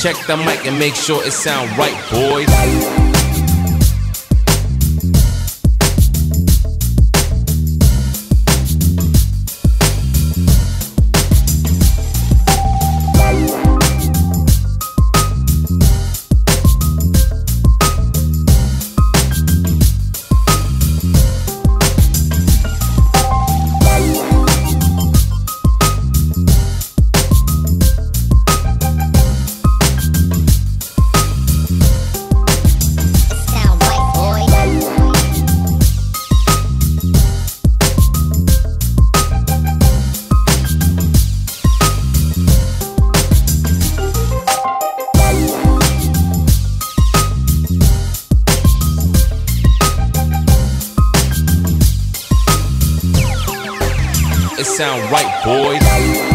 Check the mic and make sure it sound right, boys. It sound right, boys.